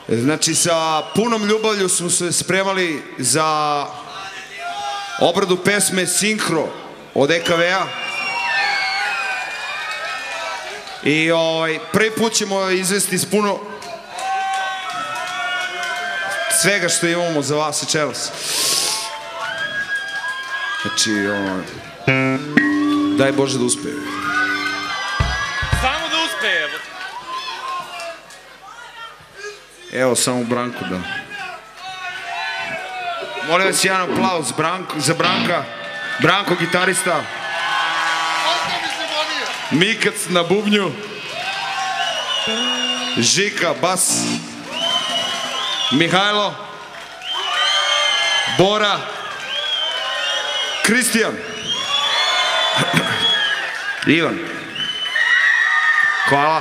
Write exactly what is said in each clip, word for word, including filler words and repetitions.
Znači, sa punom ljubavlju smo se spremali za obradu pesme Sinhro od E K V-a. I prvi put ćemo izvesti s puno svega što imamo za vas večeras. Znači, daj Bože da uspeje. Samo da uspeje. Evo, samo Branko da... Molim vas jedan aplauz za Branka. Branko, gitarista. Mikac na bubnju. Žika, bas. Mihajlo. Bora. Kristijan. Ivan. Hvala.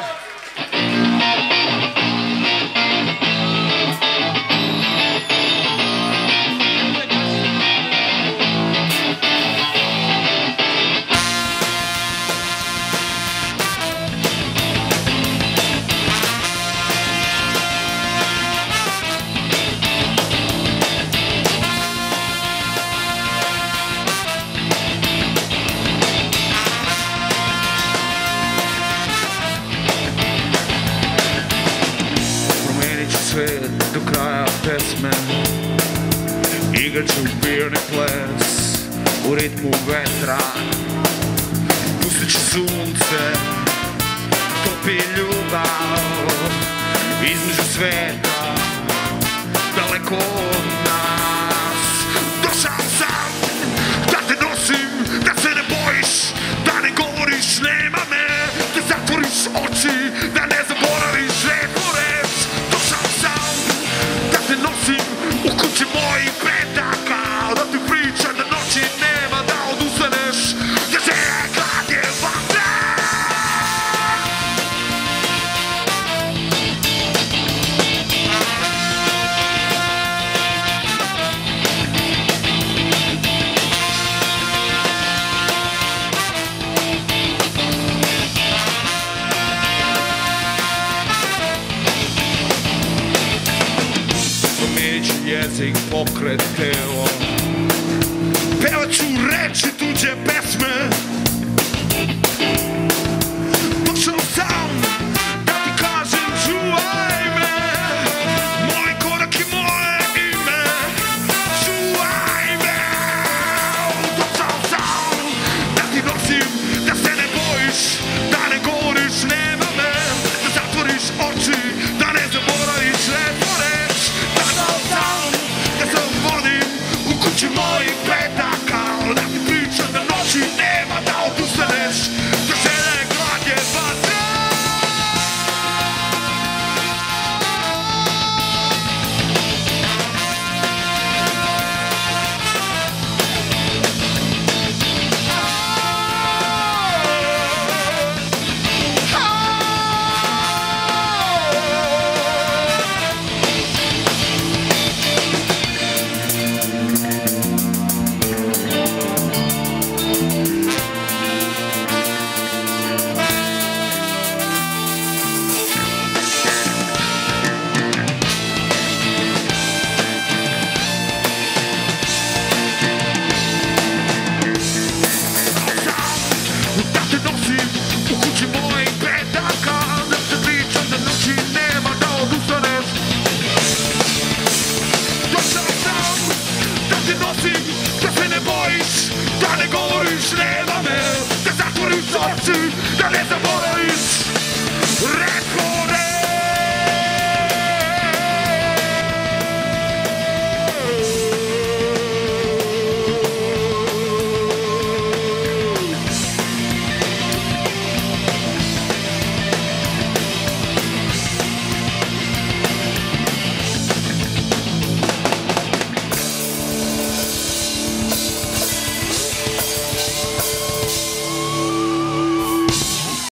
Do kraja pesme igrat ću birni ples u ritmu vetra. Pustit ću sunce, topi ljubav između sveta, daleko od nas. Došao sam da te nosim, da se ne bojiš, da ne govoriš, nema me, da zatvoriš oči, da ne zaboraviš lepo reč. U kući mojih petaka, da ti pričam da noći nema, da odustaneš, jer se glad je vatra. Jezik, pokret, telo, pevat ću reči tuđe pesme. Došao sam da ti kažem čuvaj me, moj korak i moje ime, čuvaj me. Došao sam da ti nosim, da se ne bojiš, da ne govoriš, nema me, da zatvoriš oči, da ne zaboraviš lepo reč. Da se vodim u kući mojih petaka, da ti pričam da noći nema, da odustaneš, da žele glad je vatra. Da se ne bojiš, da ne govoriš, nema me, da zatvoriš oči, da ne zaboraviš.